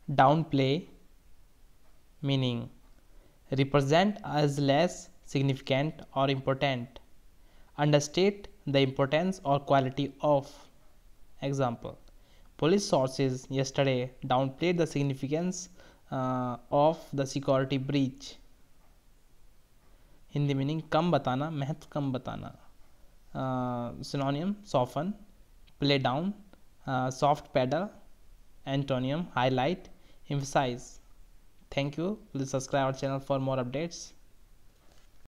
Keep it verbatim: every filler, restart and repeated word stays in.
downplay, meaning represent as less significant or important, understate the importance or quality of. Example: police sources yesterday downplayed the significance uh, of the security breach. Hindi meaning कम बताना, महत्व कम बताना. सिनोनियम soften, play down, uh, soft pedal. Antonym highlight, emphasize. Thank you. Please subscribe our channel for more updates.